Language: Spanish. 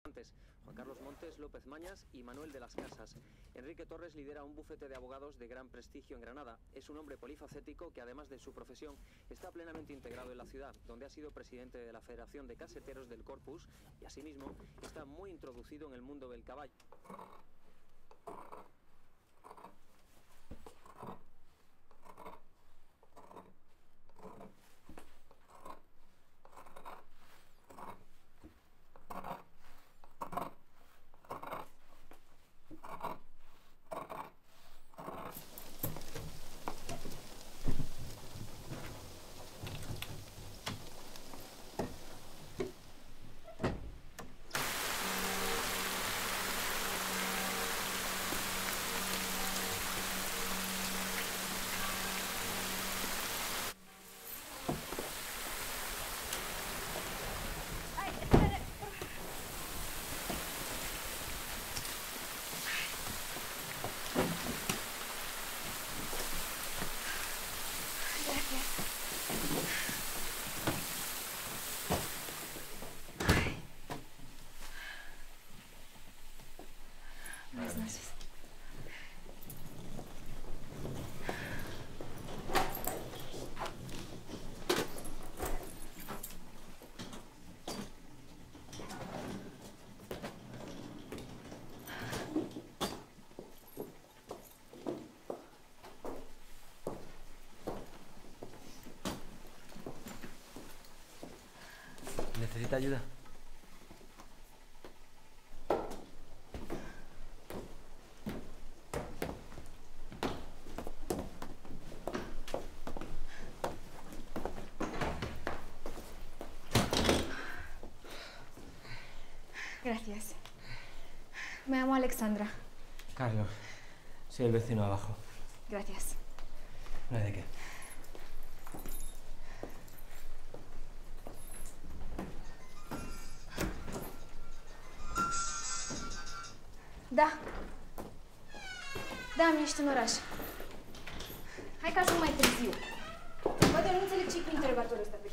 Juan Carlos Montes, López Mañas y Manuel de las Casas. Enrique Torres lidera un bufete de abogados de gran prestigio en Granada. Es un hombre polifacético que, además de su profesión, está plenamente integrado en la ciudad, donde ha sido presidente de la Federación de Caseteros del Corpus y, asimismo, está muy introducido en el mundo del caballo. Buenas noches. ¿Necesita ayuda? Gracias. Me llamo Alexandra. Carlos, soy el vecino abajo. Gracias. No hay de qué. Da, ești în oraș. Hai ca să nu mai târziu. Poate nu înțeleg ce-i cu interogatorul ăsta pe